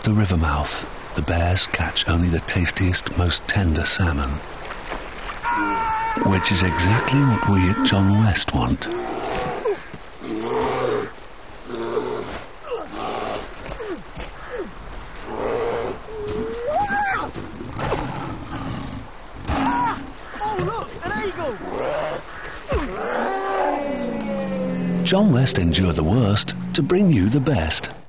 the river mouth, the bears catch only the tastiest, most tender salmon. Which is exactly what we at John West want. Oh look, an eagle! John West endured the worst to bring you the best.